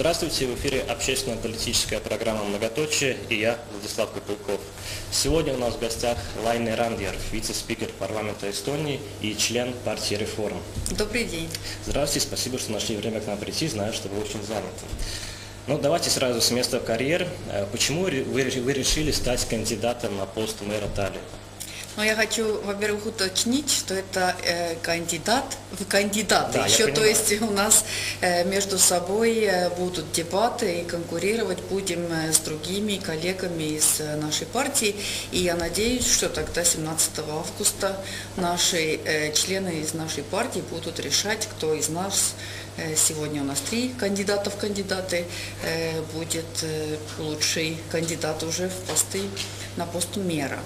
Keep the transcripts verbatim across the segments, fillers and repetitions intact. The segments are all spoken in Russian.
Здравствуйте, в эфире общественно-политическая программа «Многоточие» и я, Владислав Копылков. Сегодня у нас в гостях Лайне Рандьер, вице-спикер парламента Эстонии и член партии «Реформ». Добрый день. Здравствуйте, спасибо, что нашли время к нам прийти, знаю, что вы очень заняты. Ну, давайте сразу с места в карьер. Почему вы, вы решили стать кандидатом на пост мэра Таллина? Ну, я хочу, во-первых, уточнить, что это э, кандидат в кандидаты. Да, еще, то есть у нас э, между собой э, будут дебаты и конкурировать будем э, с другими коллегами из э, нашей партии. И я надеюсь, что тогда семнадцатого августа наши э, члены из нашей партии будут решать, кто из нас, э, сегодня у нас три кандидата в кандидаты, э, будет э, лучший кандидат уже в посты на пост мэра.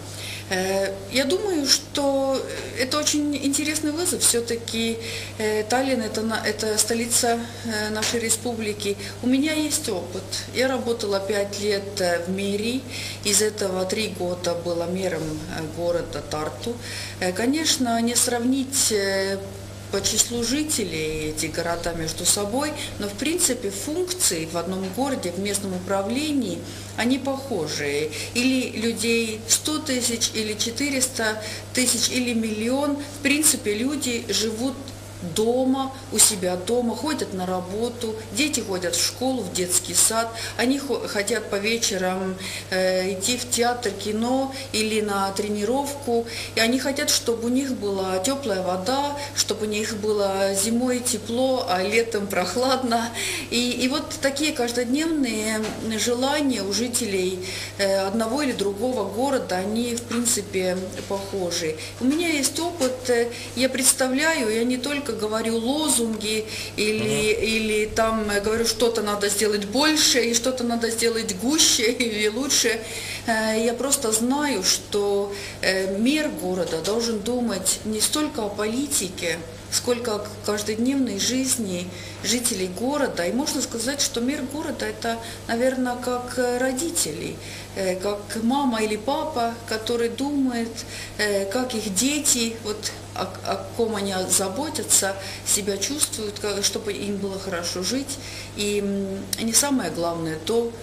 Я думаю, что это очень интересный вызов. Все-таки Таллин это, это столица нашей республики. У меня есть опыт. Я работала пять лет в мэрии. Из этого три года была мэром города Тарту. Конечно, не сравнить по числу жителей эти города между собой, но в принципе функции в одном городе, в местном управлении, они похожие. Или людей сто тысяч, или четыреста тысяч, или миллион. В принципе, люди живут дома, у себя дома, ходят на работу, дети ходят в школу, в детский сад, они хотят по вечерам э, идти в театр, кино или на тренировку, и они хотят, чтобы у них была теплая вода, чтобы у них было зимой тепло, а летом прохладно. И, и вот такие каждодневные желания у жителей э, одного или другого города, они в принципе похожи. У меня есть опыт, э, я представляю, я не только говорю лозунги или, uh-huh. или там говорю, что-то надо сделать больше и что-то надо сделать гуще или лучше. Я просто знаю, что мэр города должен думать не столько о политике, сколько о каждодневной жизни жителей города. И можно сказать, что мэр города это, наверное, как родители, как мама или папа, который думает, как их дети, вот, о, о ком они заботятся, себя чувствуют, чтобы им было хорошо жить. И не самое главное то,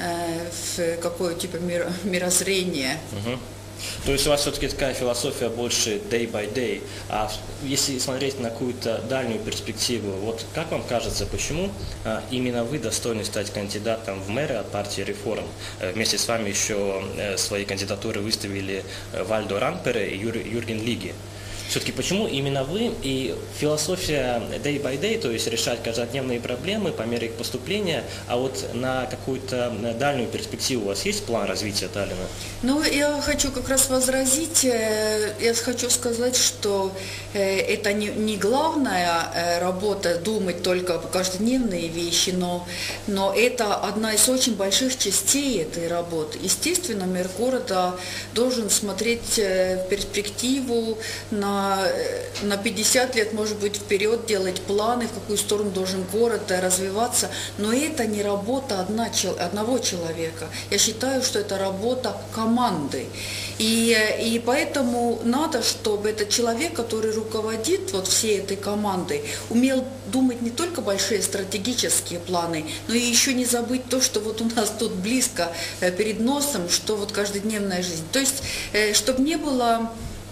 в какое типа мирозрение. Угу. То есть у вас все-таки такая философия больше day by day, а если смотреть на какую-то дальнюю перспективу, вот как вам кажется, почему а, именно вы достойны стать кандидатом в мэры от партии «Реформ»? Вместе с вами еще э, свои кандидатуры выставили Вальдо Рампере и Юр, Юрген Лиги. Все-таки почему именно вы и философия day by day, то есть решать каждодневные проблемы по мере их поступления, а вот на какую-то дальнюю перспективу у вас есть план развития Таллина? Ну, я хочу как раз возразить, я хочу сказать, что это не, не главная работа думать только по каждодневные вещи, но, но это одна из очень больших частей этой работы. Естественно, мэр города должен смотреть в перспективу на на пятьдесят лет, может быть, вперед, делать планы, в какую сторону должен город развиваться, но это не работа одна, одного человека. Я считаю, что это работа команды. И, и поэтому надо, чтобы этот человек, который руководит вот всей этой командой, умел думать не только большие стратегические планы, но и еще не забыть то, что вот у нас тут близко перед носом, что вот каждодневная жизнь. То есть, чтобы не было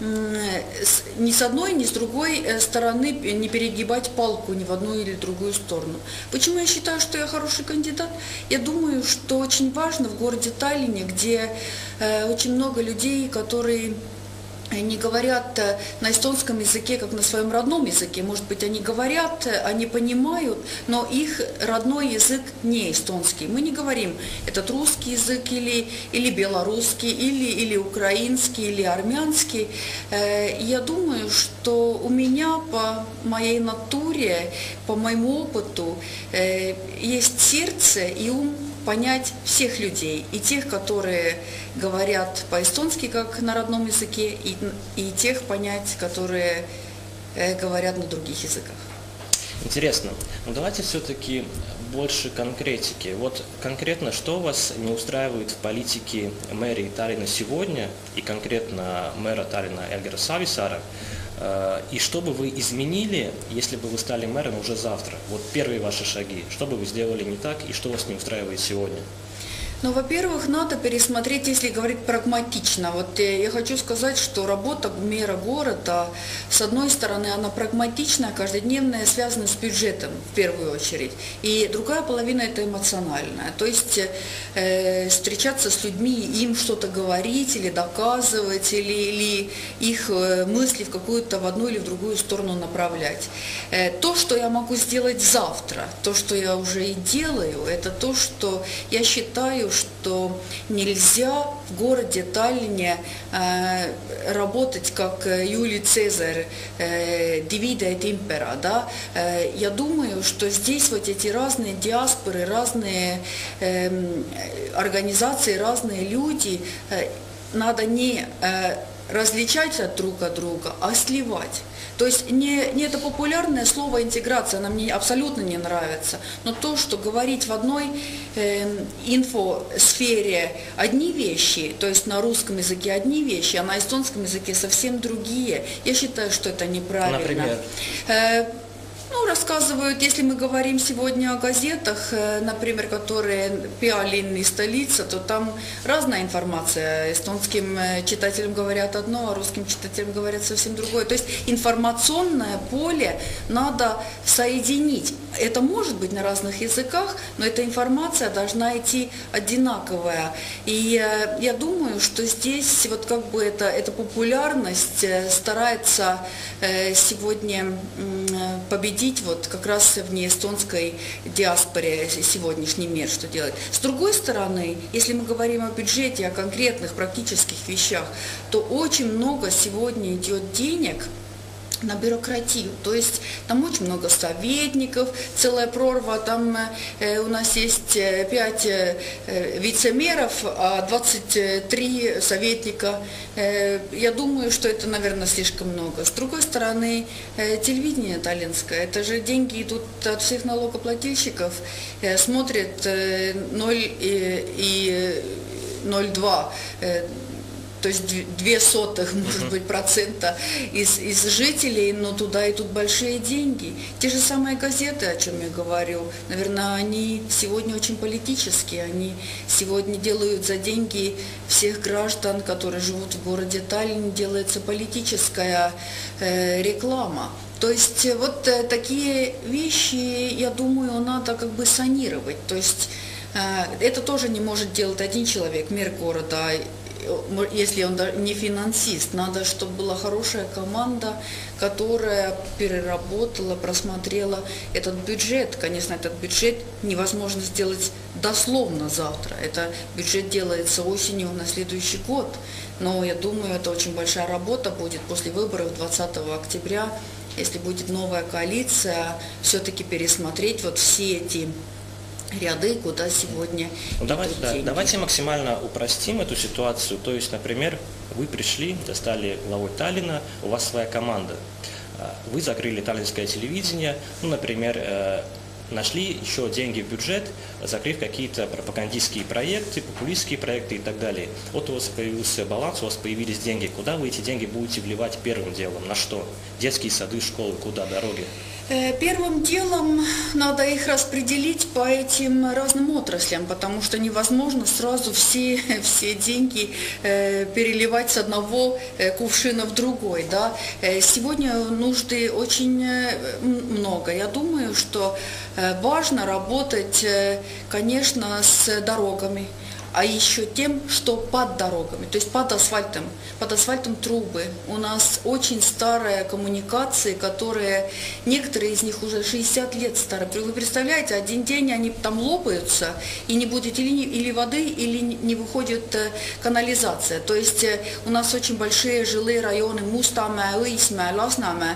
ни с одной, ни с другой стороны не перегибать палку ни в одну или другую сторону. Почему я считаю, что я хороший кандидат? Я думаю, что очень важно в городе Таллине, где очень много людей, которые не говорят на эстонском языке, как на своем родном языке. Может быть, они говорят, они понимают, но их родной язык не эстонский. Мы не говорим этот русский язык или, или белорусский, или, или украинский, или армянский. Я думаю, что у меня по моей натуре, по моему опыту есть сердце и ум понять всех людей, и тех, которые говорят по-эстонски, как на родном языке, и, и тех понять, которые э, говорят на других языках. Интересно. Ну давайте все-таки больше конкретики. Вот конкретно, что вас не устраивает в политике мэрии Таллина сегодня, и конкретно мэра Таллина Эльгара Сависара, И что бы вы изменили, если бы вы стали мэром уже завтра? Вот первые ваши шаги. Что бы вы сделали не так и что вас не устраивает сегодня? Ну, во-первых, надо пересмотреть, если говорить прагматично. Вот я хочу сказать, что работа мэра города, с одной стороны, она прагматичная, каждодневная, связана с бюджетом в первую очередь. И другая половина – это эмоциональная. То есть э, встречаться с людьми, им что-то говорить или доказывать, или, или их мысли в какую-то в одну или в другую сторону направлять. Э, то, что я могу сделать завтра, то, что я уже и делаю, это то, что я считаю, что нельзя в городе Таллине э, работать как Юлий Цезарь, э, divide et impera, да? Э, я думаю, что здесь вот эти разные диаспоры, разные э, организации, разные люди, э, надо не э, различать от друг от друга, а сливать. То есть не, не это популярное слово интеграция, оно мне абсолютно не нравится, но то, что говорить в одной э, инфосфере одни вещи, то есть на русском языке одни вещи, а на эстонском языке совсем другие, я считаю, что это неправильно. Например? Э, Ну, рассказывают, если мы говорим сегодня о газетах, например, которые Pealinn и столица, то там разная информация. Эстонским читателям говорят одно, а русским читателям говорят совсем другое. То есть информационное поле надо соединить. Это может быть на разных языках, но эта информация должна идти одинаковая. И я думаю, что здесь вот как бы эта, эта популярность старается сегодня победить вот как раз в неэстонской диаспоре сегодняшний мир, что делать. С другой стороны, если мы говорим о бюджете, о конкретных практических вещах, то очень много сегодня идет денег на бюрократию, то есть там очень много советников, целая прорва, там э, у нас есть пять э, вице-мэров, а двадцать три советника. Э, я думаю, что это, наверное, слишком много. С другой стороны, э, телевидение таллинское, это же деньги идут от всех налогоплательщиков, э, смотрят э, ноль и ноль целых два э, то есть две сотых, может быть, процента из, из жителей, но туда идут большие деньги. Те же самые газеты, о чем я говорю, наверное, они сегодня очень политические, они сегодня делают за деньги всех граждан, которые живут в городе Таллин, делается политическая э, реклама. То есть вот э, такие вещи, я думаю, надо как бы санировать. То есть э, это тоже не может делать один человек, мэр города, если он не финансист. Надо, чтобы была хорошая команда, которая переработала, просмотрела этот бюджет. Конечно, этот бюджет невозможно сделать дословно завтра. Это бюджет делается осенью на следующий год. Но я думаю, это очень большая работа будет после выборов двадцатого октября, если будет новая коалиция, все-таки пересмотреть вот все эти ряды, куда сегодня ну, давайте, да, деньги. Давайте максимально упростим эту ситуацию. То есть, например, вы пришли, стали главой Таллина, у вас своя команда. Вы закрыли таллинское телевидение, ну, например, нашли еще деньги в бюджет, закрыв какие-то пропагандистские проекты, популистские проекты и так далее. Вот у вас появился баланс, у вас появились деньги. Куда вы эти деньги будете вливать первым делом? На что? Детские сады, школы, куда? Дороги? Первым делом надо их распределить по этим разным отраслям, потому что невозможно сразу все, все деньги э, переливать с одного э, кувшина в другой. Да? Сегодня нужды очень много. Я думаю, что э, важно работать, э, конечно, с дорогами, а еще тем, что под дорогами, то есть под асфальтом, под асфальтом трубы. У нас очень старые коммуникации, которые, некоторые из них уже шестьдесят лет старые. Вы представляете, один день они там лопаются, и не будет или, или воды, или не выходит канализация. То есть у нас очень большие жилые районы Мустамэ, Õismäe, Lasnamäe,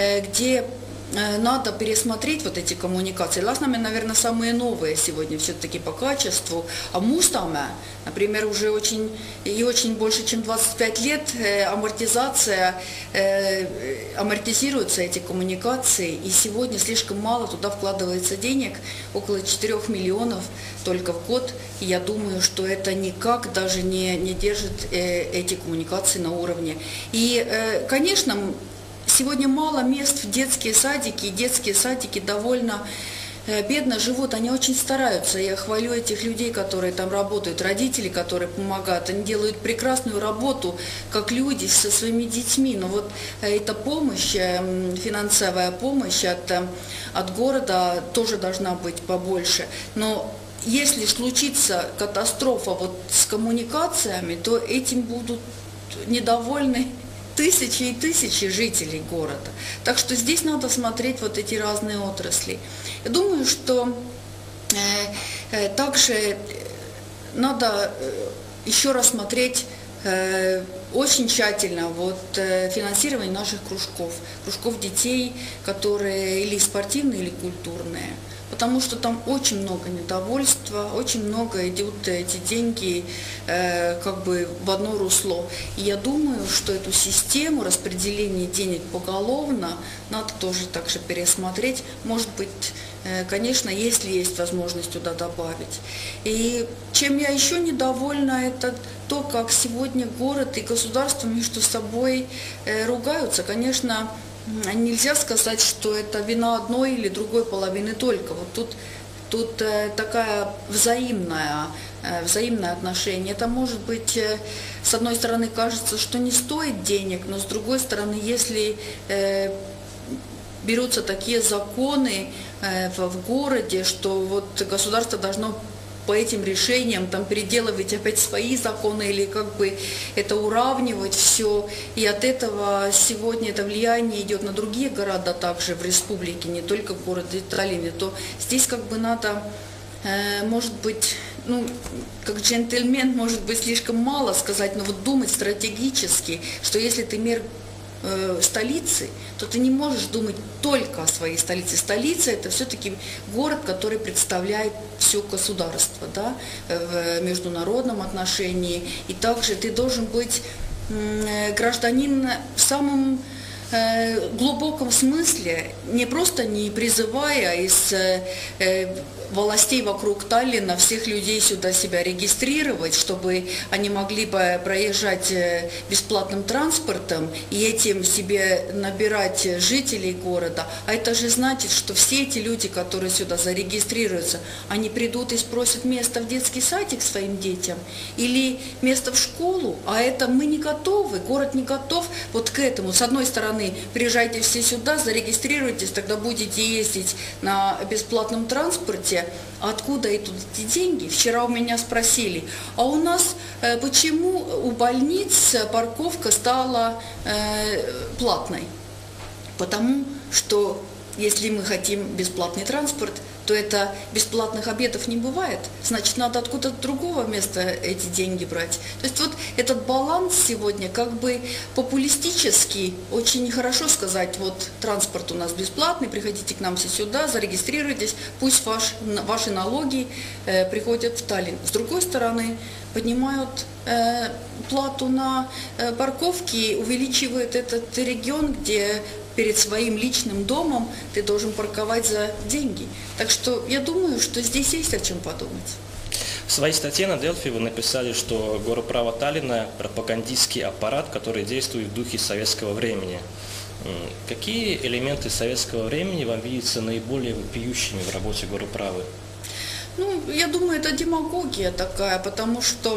где надо пересмотреть вот эти коммуникации. Ласнаме, наверное, самые новые сегодня все-таки по качеству. А Мустаме, например, уже очень и очень больше, чем двадцать пять лет э, амортизация, э, амортизируются эти коммуникации. И сегодня слишком мало туда вкладывается денег, около четырёх миллионов только в год. И я думаю, что это никак даже не, не держит э, эти коммуникации на уровне. И, э, конечно, сегодня мало мест в детские садики, и детские садики довольно бедно живут, они очень стараются. Я хвалю этих людей, которые там работают, родителей, которые помогают. Они делают прекрасную работу, как люди, со своими детьми. Но вот эта помощь, финансовая помощь от, от города тоже должна быть побольше. Но если случится катастрофа вот с коммуникациями, то этим будут недовольны тысячи и тысячи жителей города. Так что здесь надо смотреть вот эти разные отрасли. Я думаю, что э, э, также надо еще раз смотреть э, очень тщательно вот, э, финансирование наших кружков, кружков детей, которые или спортивные, или культурные. Потому что там очень много недовольства, очень много идут эти деньги э, как бы в одно русло. И я думаю, что эту систему распределения денег поголовно надо тоже также пересмотреть. Может быть, э, конечно, если есть возможность туда добавить. И чем я еще недовольна, это то, как сегодня город и государство между собой э, ругаются. Конечно, нельзя сказать, что это вина одной или другой половины только. Вот тут, тут э, такая взаимная, э, взаимное отношение. Это может быть, э, с одной стороны, кажется, что не стоит денег, но с другой стороны, если э, берутся такие законы э, в, в городе, что вот государство должно по этим решениям там переделывать опять свои законы или как бы это уравнивать все. И от этого сегодня это влияние идет на другие города также в республике, не только в городе Таллине, то здесь как бы надо, э, может быть, ну, как джентльмен, может быть, слишком мало сказать, но вот думать стратегически, что если ты мэр столицы, то ты не можешь думать только о своей столице. Столица – это все-таки город, который представляет все государство, да, в международном отношении. И также ты должен быть гражданин в самом глубоком смысле, не просто не призывая из властей вокруг Таллина всех людей сюда себя регистрировать, чтобы они могли бы проезжать бесплатным транспортом и этим себе набирать жителей города. А это же значит, что все эти люди, которые сюда зарегистрируются, они придут и спросят место в детский садик своим детям или место в школу, а это мы не готовы, город не готов вот к этому. С одной стороны, приезжайте все сюда, зарегистрируйтесь, тогда будете ездить на бесплатном транспорте. Откуда идут эти деньги? Вчера у меня спросили, а у нас э, почему у больниц парковка стала э, платной? Потому что если мы хотим бесплатный транспорт, то это бесплатных обедов не бывает. Значит, надо откуда-то другого места эти деньги брать. То есть вот этот баланс сегодня как бы популистический, очень хорошо сказать, вот транспорт у нас бесплатный, приходите к нам все сюда, зарегистрируйтесь, пусть ваш, ваши налоги э, приходят в Таллин. С другой стороны, поднимают э, плату на э, парковки, увеличивают этот регион, где перед своим личным домом ты должен парковать за деньги. Так что я думаю, что здесь есть о чем подумать. В своей статье на Делфи вы написали, что Горправа Таллина – пропагандистский аппарат, который действует в духе советского времени. Какие элементы советского времени вам видятся наиболее вопиющими в работе Горправы? Ну, я думаю, это демагогия такая, потому что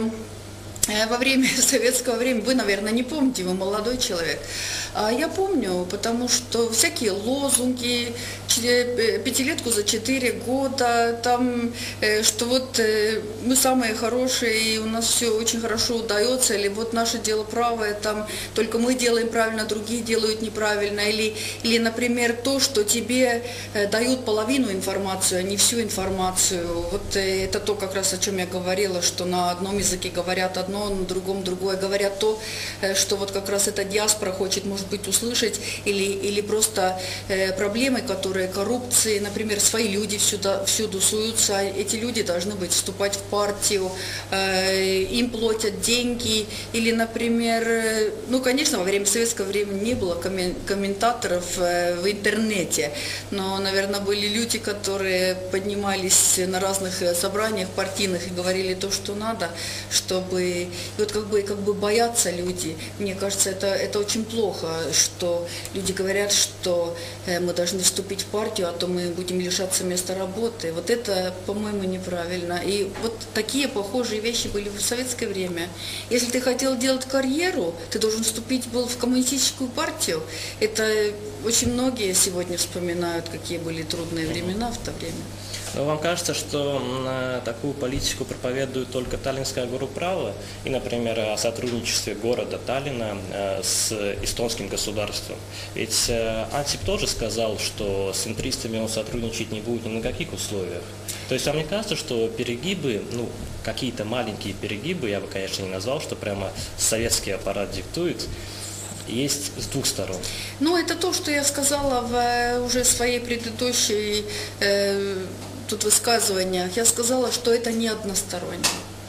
во время советского времени, вы, наверное, не помните, вы молодой человек, а я помню, потому что всякие лозунги, пятилетку за четыре года, там, что вот мы самые хорошие, и у нас все очень хорошо удается, или вот наше дело правое, там, только мы делаем правильно, другие делают неправильно, или, или, например, то, что тебе дают половину информации, а не всю информацию. Вот это то, как раз о чем я говорила, что на одном языке говорят одно, на другом другое, говорят то, что вот как раз эта диаспора хочет, может быть, услышать, или, или просто проблемы, которые которые коррупции, например, свои люди всюду, всюду суются, эти люди должны быть вступать в партию, им платят деньги, или, например, ну, конечно, во время советского времени не было комментаторов в интернете, но, наверное, были люди, которые поднимались на разных собраниях партийных и говорили то, что надо, чтобы... И вот как бы, как бы боятся люди. Мне кажется, это, это очень плохо, что люди говорят, что мы должны вступить в партию, а то мы будем лишаться места работы. Вот это, по-моему, неправильно. И вот такие похожие вещи были в советское время. Если ты хотел делать карьеру, ты должен вступить был в коммунистическую партию. Это очень многие сегодня вспоминают, какие были трудные времена в то время. Но вам кажется, что такую политику проповедует только Таллинская Горуправа и, например, о сотрудничестве города Таллина с эстонским государством? Ведь Ансип тоже сказал, что с интристами он сотрудничать не будет ни на каких условиях. То есть вам не кажется, что перегибы, ну, какие-то маленькие перегибы, я бы, конечно, не назвал, что прямо советский аппарат диктует, есть с двух сторон? Ну, это то, что я сказала в уже своей предыдущей э, тут высказываниях. Я сказала, что это не односторонне.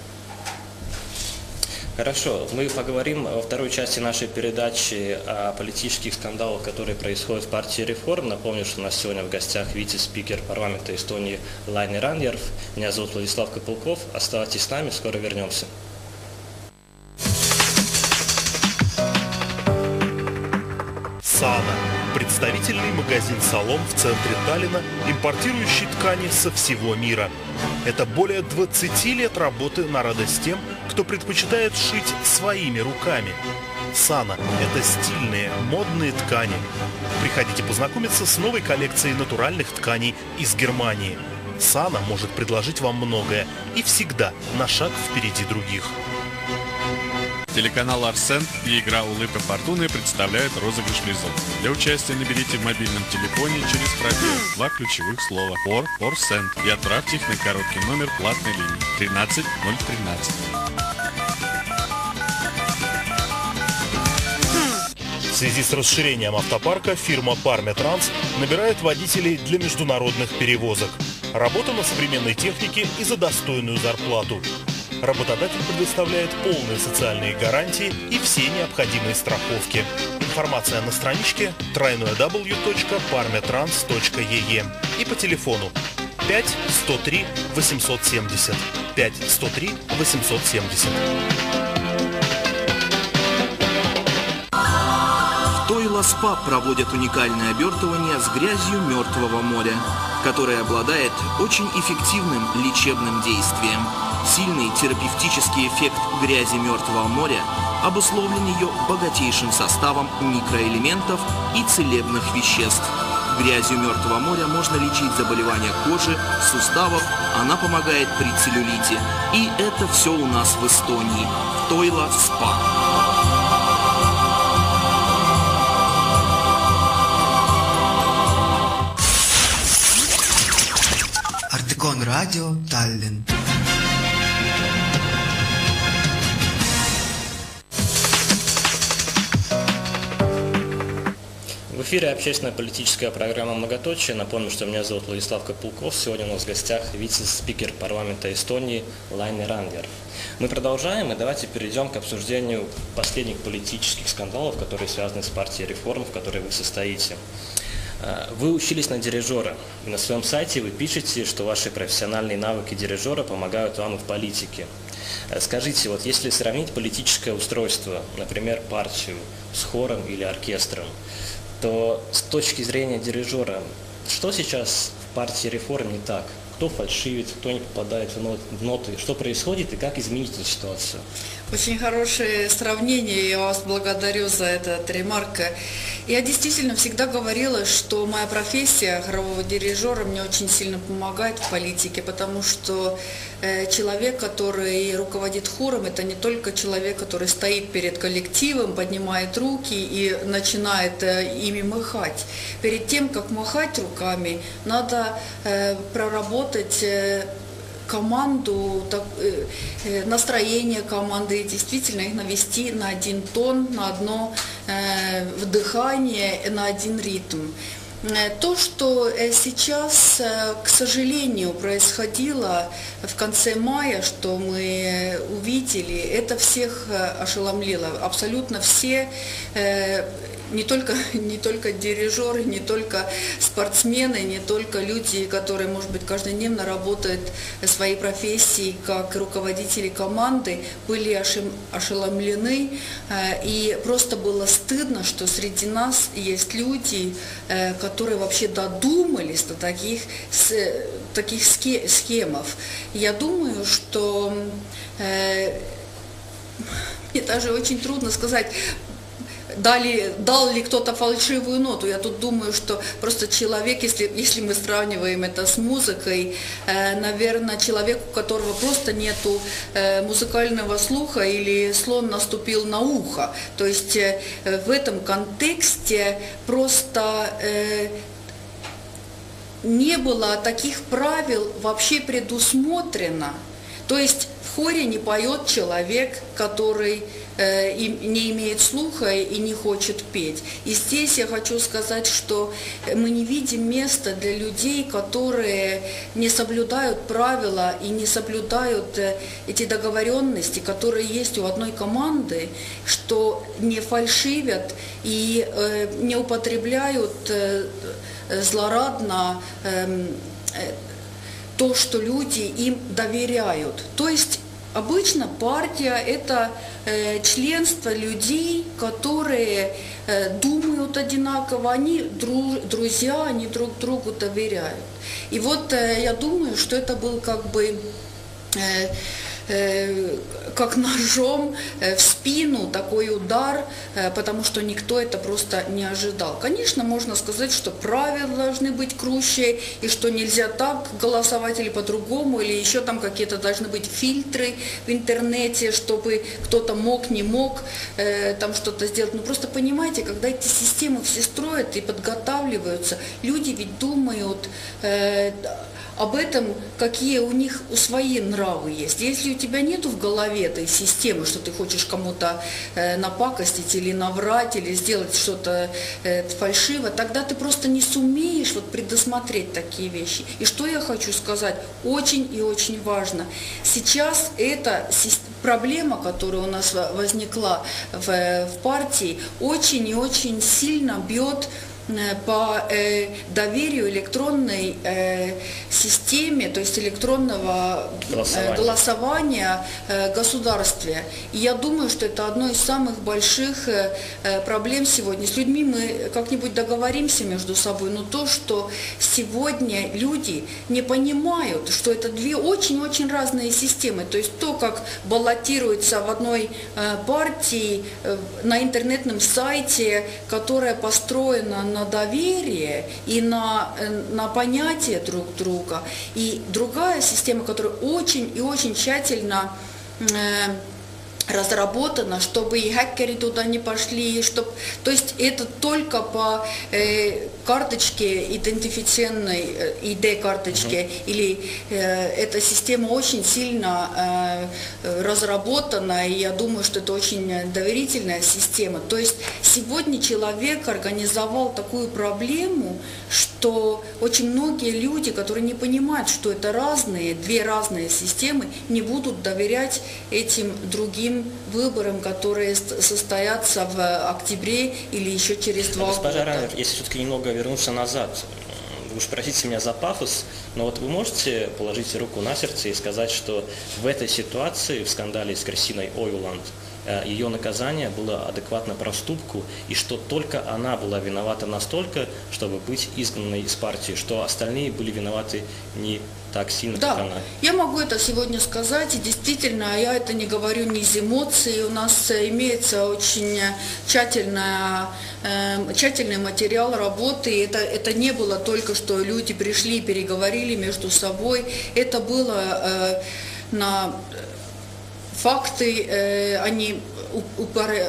Хорошо, мы поговорим во второй части нашей передачи о политических скандалах, которые происходят в партии Реформ. Напомню, что у нас сегодня в гостях вице-спикер парламента Эстонии Laine Randjärv. Меня зовут Владислав Копылков. Оставайтесь с нами, скоро вернемся. Сана – представительный магазин «Салон» в центре Таллина, импортирующий ткани со всего мира. Это более двадцати лет работы на радость тем, кто предпочитает шить своими руками. Сана – это стильные, модные ткани. Приходите познакомиться с новой коллекцией натуральных тканей из Германии. Сана может предложить вам многое и всегда на шаг впереди других. Телеканал «Арсен» и игра «Улыбка фортуны» представляют розыгрыш призов. Для участия наберите в мобильном телефоне через пробел два ключевых слова «Ор», «Орсен» и отправьте их на короткий номер платной линии тринадцать ноль тринадцать. В связи с расширением автопарка фирма «Парме Транс» набирает водителей для международных перевозок. Работа на современной технике и за достойную зарплату. Работодатель предоставляет полные социальные гарантии и все необходимые страховки. Информация на страничке дабл ю дабл ю дабл ю точка парметранс точка и и и по телефону пять сто три восемьсот семьдесят. пять сто три восемьсот семьдесят. В Тойла СПА проводят уникальное обертывание с грязью Мертвого моря, которое обладает очень эффективным лечебным действием. Сильный терапевтический эффект грязи Мертвого моря обусловлен ее богатейшим составом микроэлементов и целебных веществ. Грязью Мертвого моря можно лечить заболевания кожи, суставов, она помогает при целлюлите. И это все у нас в Эстонии, в Тойла СПА. Артекон Радио Таллин. В эфире общественная политическая программа «Многоточие». Напомню, что меня зовут Владислав Копылков. Сегодня у нас в гостях вице-спикер парламента Эстонии Laine Randjärv. Мы продолжаем, и давайте перейдем к обсуждению последних политических скандалов, которые связаны с партией Реформ, в которой вы состоите. Вы учились на дирижера, и на своем сайте вы пишете, что ваши профессиональные навыки дирижера помогают вам в политике. Скажите, вот если сравнить политическое устройство, например, партию с хором или оркестром, то с точки зрения дирижера, что сейчас в партии Реформ не так? Кто фальшивит, кто не попадает в ноты, что происходит и как изменить эту ситуацию? Очень хорошее сравнение, я вас благодарю за этот ремарк. Я действительно всегда говорила, что моя профессия хорового дирижера мне очень сильно помогает в политике, потому что человек, который руководит хором, это не только человек, который стоит перед коллективом, поднимает руки и начинает ими махать. Перед тем, как махать руками, надо проработать команду, настроение команды, действительно их навести на один тон, на одно вдыхание, на один ритм. То, что сейчас, к сожалению, происходило в конце мая, что мы увидели, это всех ошеломило. Абсолютно все, не только, не только дирижеры, не только спортсмены, не только люди, которые, может быть, каждодневно работают в своей профессии как руководители команды, были ошеломлены. И просто было стыдно, что среди нас есть люди, которые вообще додумались до таких, таких схемов. Я думаю, что мне даже очень трудно сказать, Дали, дал ли кто-то фальшивую ноту. Я тут думаю, что просто человек, если, если мы сравниваем это с музыкой, э, наверное, человек, у которого просто нету э, музыкального слуха или слон наступил на ухо. То есть э, в этом контексте просто э, не было таких правил вообще предусмотрено. То есть в хоре не поет человек, который э, не имеет слуха и не хочет петь. И здесь я хочу сказать, что мы не видим места для людей, которые не соблюдают правила и не соблюдают э, эти договоренности, которые есть у одной команды, что не фальшивят и э, не употребляют э, злорадно э, э, то, что люди им доверяют. То есть обычно партия – это э, членство людей, которые э, думают одинаково, они дру, друзья, они друг другу доверяют. И вот э, я думаю, что это был как бы э, э, как ножом в спину такой удар, потому что никто это просто не ожидал. Конечно, можно сказать, что правила должны быть круче, и что нельзя так голосовать или по-другому, или еще там какие-то должны быть фильтры в интернете, чтобы кто-то мог, не мог э, там что-то сделать. Но просто понимаете, когда эти системы все строят и подготавливаются, люди ведь думают э, об этом, какие у них у свои нравы есть. Если у тебя нету в голове этой системы, что ты хочешь кому-то э, напакостить или наврать, или сделать что-то э, фальшиво, тогда ты просто не сумеешь вот предусмотреть такие вещи. И что я хочу сказать, очень и очень важно. Сейчас эта проблема, которая у нас возникла в, в партии, очень и очень сильно бьет по э, доверию электронной э, системе, то есть электронного голосования, голосования э, в государстве. И я думаю, что это одно из самых больших э, проблем сегодня. С людьми мы как-нибудь договоримся между собой, но то, что сегодня люди не понимают, что это две очень-очень разные системы. То есть то, как баллотируется в одной э, партии э, на интернетном сайте, которая построена на доверие и на, на понятие друг друга. И другая система, которая очень и очень тщательно э, разработана, чтобы и хакеры туда не пошли, чтобы, то есть это только по э, карточке, идентифицированной э, ай ди-карточке, mm-hmm. или э, эта система очень сильно э, разработана, и я думаю, что это очень доверительная система. То есть сегодня человек организовал такую проблему, что очень многие люди, которые не понимают, что это разные, две разные системы, не будут доверять этим другим выборам, которые состоятся в октябре или еще через два года. Госпожа Ранер, если все-таки немного вернуться назад, вы уж простите меня за пафос, но вот вы можете положить руку на сердце и сказать, что в этой ситуации, в скандале с Кристиной Ойланд, ее наказание было адекватно проступку, и что только она была виновата настолько, чтобы быть изгнанной из партии, что остальные были виноваты не так сильно, да, как она. Я могу это сегодня сказать, и действительно, я это не говорю не из эмоций, у нас имеется очень тщательная, э, тщательный материал работы, это, это не было только, что люди пришли и переговорили между собой, это было э, на... Факты, э, они упоры,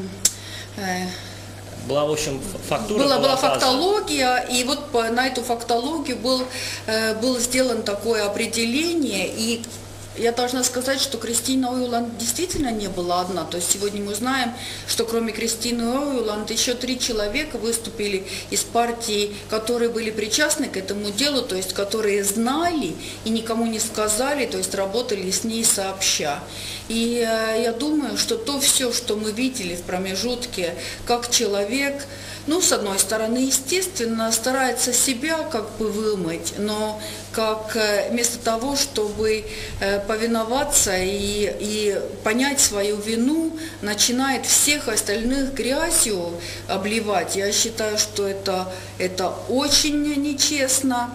э, была, в общем, фактура. Была, была фактология, и вот по, на эту фактологию был, э, было сделано такое определение, и я должна сказать, что Кристина Оюланд действительно не была одна. То есть сегодня мы знаем, что кроме Кристины Оюланд еще три человека выступили из партии, которые были причастны к этому делу, то есть которые знали и никому не сказали, то есть работали с ней сообща. И э, я думаю, что то все, что мы видели в промежутке, как человек, ну, с одной стороны, естественно, старается себя как бы вымыть, но как э, вместо того, чтобы э, повиноваться и, и понять свою вину, начинает всех остальных грязью обливать. Я считаю, что это, это очень нечестно.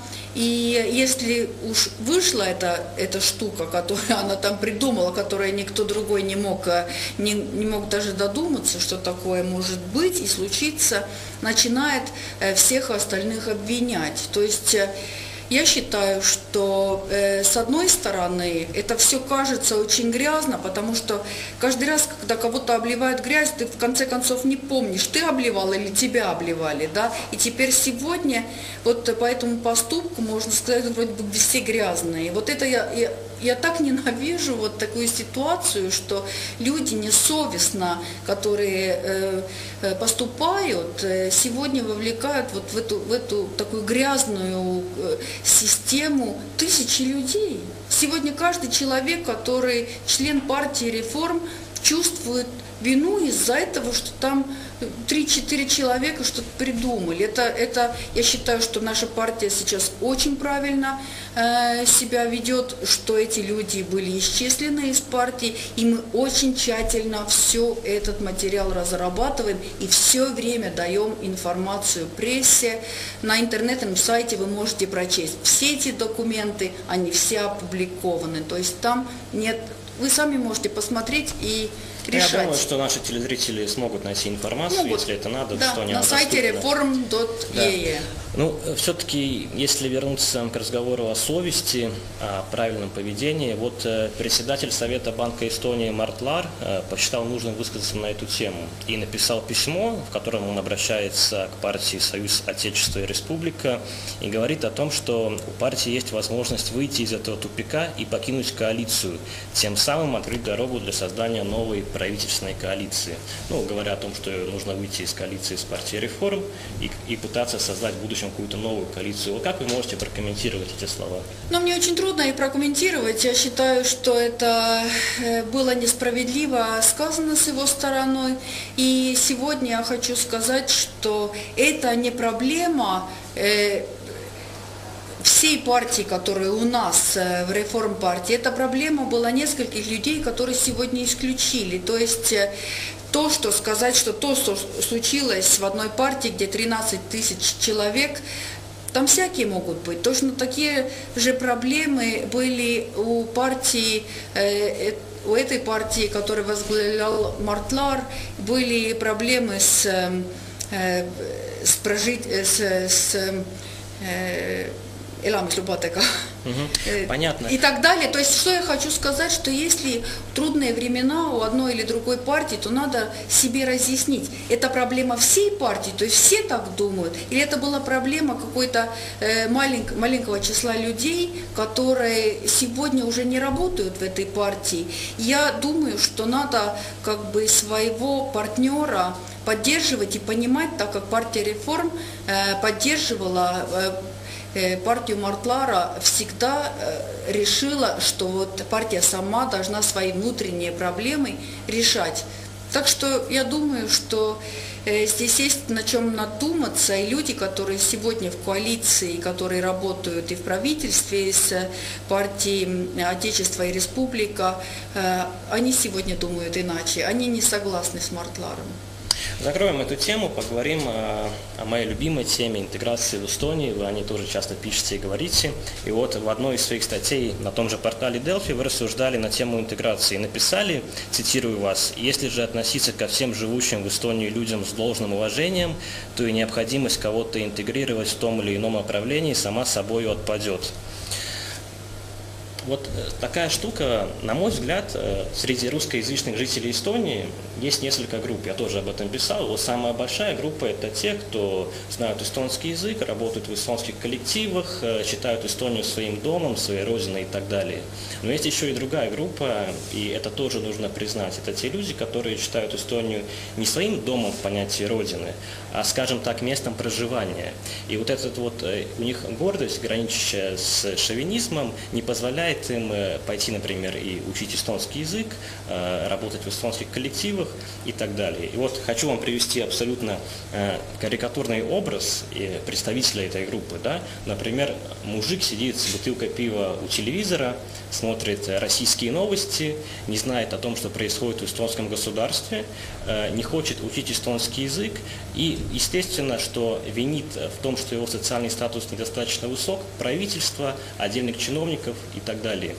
И если уж вышла эта, эта штука, которую она там придумала, которую никто другой не мог, не, не мог даже додуматься, что такое может быть и случиться, начинает всех остальных обвинять. То есть я считаю, что э, с одной стороны это все кажется очень грязно, потому что каждый раз, когда кого-то обливают грязь, ты в конце концов не помнишь, ты обливал или тебя обливали, да, и теперь сегодня вот по этому поступку, можно сказать, вроде бы все грязные. Вот это я, я, я так ненавижу вот такую ситуацию, что люди несовестно, которые э, поступают, э, сегодня вовлекают вот в эту, в эту такую грязную э, систему тысячи людей. Сегодня каждый человек, который член партии реформ, чувствует вину из-за этого, что там три-четыре человека что-то придумали. Это, это, я считаю, что наша партия сейчас очень правильно э, себя ведет, что эти люди были исчислены из партии, и мы очень тщательно все этот материал разрабатываем и все время даем информацию прессе. На интернетном сайте вы можете прочесть все эти документы, они все опубликованы. То есть там нет, вы сами можете посмотреть и решать. Я думаю, что наши телезрители смогут найти информацию, ну, если это надо, да, что они на сайте реформ точка и и. Да. Ну, все-таки, если вернуться к разговору о совести, о правильном поведении, вот э, председатель Совета Банка Эстонии Март Лаар э, посчитал нужным высказаться на эту тему и написал письмо, в котором он обращается к партии «Союз Отечества и Республика» и говорит о том, что у партии есть возможность выйти из этого тупика и покинуть коалицию, тем самым открыть дорогу для создания новой правительственной коалиции. Ну, говоря о том, что нужно выйти из коалиции с партией реформ и, и пытаться создать в будущем какую-то новую коалицию. Как вы можете прокомментировать эти слова? Ну, мне очень трудно их прокомментировать. Я считаю, что это было несправедливо сказано с его стороны. И сегодня я хочу сказать, что это не проблема э, всей партии, которые у нас в реформ-партии. Эта проблема была нескольких людей, которые сегодня исключили. То есть то, что сказать, что то, что случилось в одной партии, где тринадцать тысяч человек, там всякие могут быть. Точно такие же проблемы были у партии, э, у этой партии, которую возглавлял Март Лаар, были проблемы с, э, с, прожить, с, с э, elamislubadega. Угу, понятно. И так далее. То есть, что я хочу сказать, что если трудные времена у одной или другой партии, то надо себе разъяснить, это проблема всей партии, то есть все так думают, или это была проблема какой-то э, маленького, маленького числа людей, которые сегодня уже не работают в этой партии. Я думаю, что надо как бы своего партнера поддерживать и понимать, так как партия реформ э, поддерживала э, партию Март Лаара, всегда решила, что вот партия сама должна свои внутренние проблемы решать. Так что я думаю, что здесь есть на чем надуматься, и люди, которые сегодня в коалиции, которые работают и в правительстве с партией Отечество и Республика, они сегодня думают иначе, они не согласны с Март Лааром. Закроем эту тему, поговорим о, о моей любимой теме интеграции в Эстонии. Вы о ней тоже часто пишете и говорите. И вот в одной из своих статей на том же портале Delfi вы рассуждали на тему интеграции и написали, цитирую вас: «Если же относиться ко всем живущим в Эстонии людям с должным уважением, то и необходимость кого-то интегрировать в том или ином направлении сама собой отпадет». Вот такая штука, на мой взгляд, среди русскоязычных жителей Эстонии есть несколько групп. Я тоже об этом писал. Вот самая большая группа – это те, кто знают эстонский язык, работают в эстонских коллективах, считают Эстонию своим домом, своей родиной и так далее. Но есть еще и другая группа, и это тоже нужно признать. Это те люди, которые считают Эстонию не своим домом в понятии родины, а, скажем так, местом проживания. И вот этот вот у них гордость, граничащая с шовинизмом, не позволяет им пойти, например, и учить эстонский язык, работать в эстонских коллективах и так далее. И вот хочу вам привести абсолютно карикатурный образ представителя этой группы. Да? Например, мужик сидит с бутылкой пива у телевизора, смотрит российские новости, не знает о том, что происходит в эстонском государстве, не хочет учить эстонский язык и, естественно, что винит в том, что его социальный статус недостаточно высок, правительство, отдельных чиновников и так далее.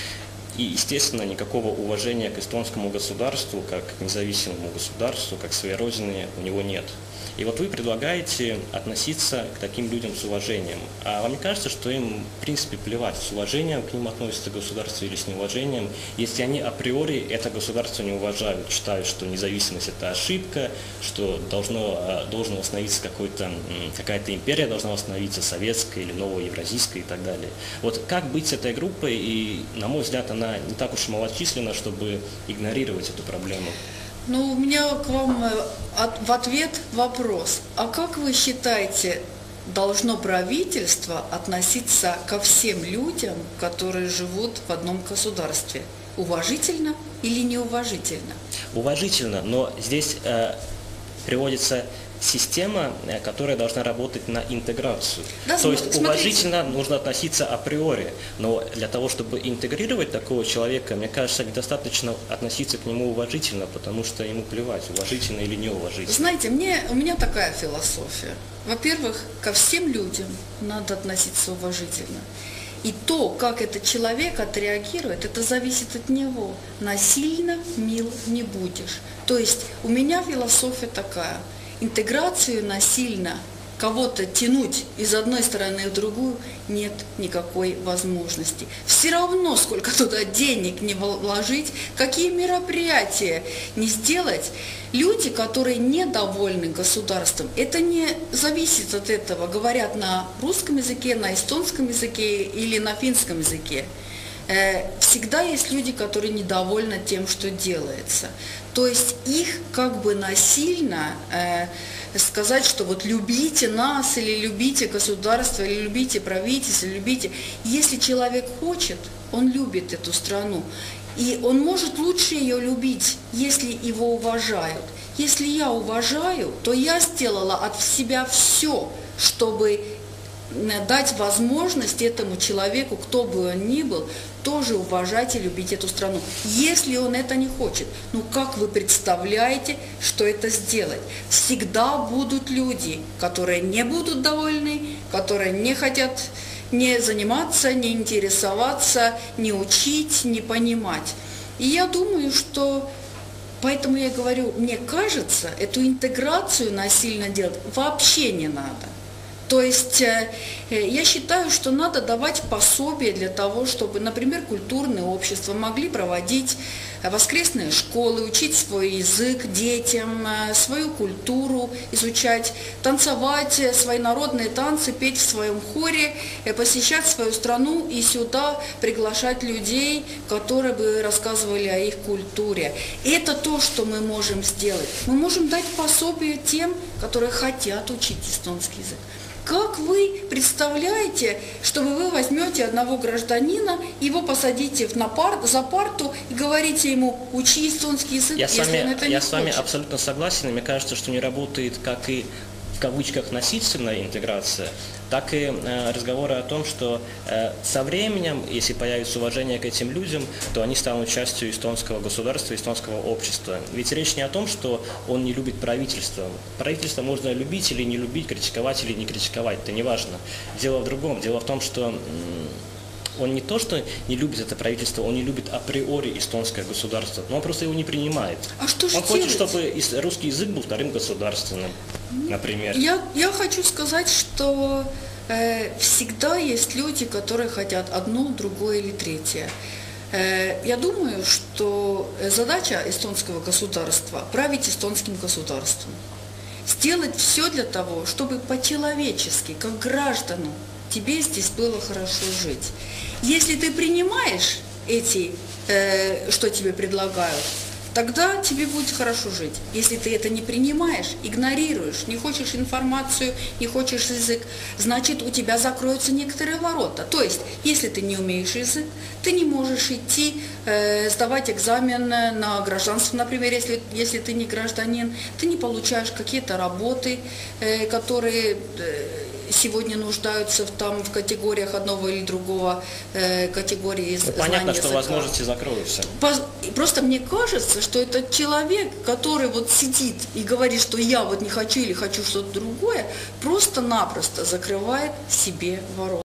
И, естественно, никакого уважения к эстонскому государству, как к независимому государству, как к своей родине у него нет. И вот вы предлагаете относиться к таким людям с уважением. А вам не кажется, что им, в принципе, плевать, с уважением к ним относится государство или с неуважением, если они априори это государство не уважают, считают, что независимость – это ошибка, что должно, должен восстановиться какой-то, какая-то империя, должна восстановиться советская или новая евразийская и так далее. Вот как быть с этой группой? И, на мой взгляд, она не так уж и малочисленна, чтобы игнорировать эту проблему. Ну, у меня к вам в ответ вопрос. А как вы считаете, должно правительство относиться ко всем людям, которые живут в одном государстве? Уважительно или неуважительно? Уважительно, но здесь э, приводится система, которая должна работать на интеграцию. Да, То есть смотрите. Уважительно нужно относиться априори, но для того, чтобы интегрировать такого человека, мне кажется, недостаточно относиться к нему уважительно, потому что ему плевать, уважительно или неуважительно. Знаете, мне, у меня такая философия. Во-первых, ко всем людям надо относиться уважительно. И то, как этот человек отреагирует, это зависит от него. Насильно мил не будешь. То есть у меня философия такая. Интеграцию насильно кого-то тянуть из одной стороны в другую нет никакой возможности. Все равно, сколько туда денег не вложить, какие мероприятия не сделать, люди, которые недовольны государством, это не зависит от этого, говорят на русском языке, на эстонском языке или на финском языке. Всегда есть люди, которые недовольны тем, что делается. То есть их как бы насильно э, сказать, что вот любите нас, или любите государство, или любите правительство, или любите. Если человек хочет, он любит эту страну. И он может лучше ее любить, если его уважают. Если я уважаю, то я сделала от себя все, чтобы дать возможность этому человеку, кто бы он ни был, тоже уважать и любить эту страну. Если он это не хочет, ну как вы представляете, что это сделать? Всегда будут люди, которые не будут довольны, которые не хотят не заниматься, не интересоваться, не учить, не понимать. И я думаю, что поэтому я говорю, мне кажется, эту интеграцию насильно делать вообще не надо. То есть я считаю, что надо давать пособие для того, чтобы, например, культурные общества могли проводить воскресные школы, учить свой язык детям, свою культуру изучать, танцевать свои народные танцы, петь в своем хоре, посещать свою страну и сюда приглашать людей, которые бы рассказывали о их культуре. И это то, что мы можем сделать. Мы можем дать пособие тем, которые хотят учить эстонский язык. Как вы представляете, чтобы вы возьмете одного гражданина, его посадите на пар, за парту и говорите ему, учи эстонский язык, я если с вами, он это не Я хочет? с вами абсолютно согласен, и мне кажется, что не работает как и в кавычках насильственная интеграция, так и э, разговоры о том, что э, со временем, если появится уважение к этим людям, то они станут частью эстонского государства, эстонского общества. Ведь речь не о том, что он не любит правительство. Правительство можно любить или не любить, критиковать или не критиковать, это не важно. Дело в другом. Дело в том, что он не то, что не любит это правительство, он не любит априори эстонское государство, но он просто его не принимает. А что же он хочет, делать? чтобы русский язык был вторым государственным, например. Я, я хочу сказать, что Всегда есть люди, которые хотят одно, другое или третье. Я думаю, что задача эстонского государства – править эстонским государством. Сделать все для того, чтобы по-человечески, как гражданам, тебе здесь было хорошо жить. Если ты принимаешь эти, э, что тебе предлагают, тогда тебе будет хорошо жить. Если ты это не принимаешь, игнорируешь, не хочешь информацию, не хочешь язык, значит, у тебя закроются некоторые ворота. То есть, если ты не умеешь язык, ты не можешь идти э, сдавать экзамен на гражданство, например, если, если ты не гражданин, ты не получаешь какие-то работы, э, которые... Э, сегодня нуждаются в, там, в категориях одного или другого э, категории ну, понятно, что языка. Возможности закроются. Просто мне кажется, что этот человек, который вот сидит и говорит, что я вот не хочу или хочу что-то другое, просто-напросто закрывает себе ворота.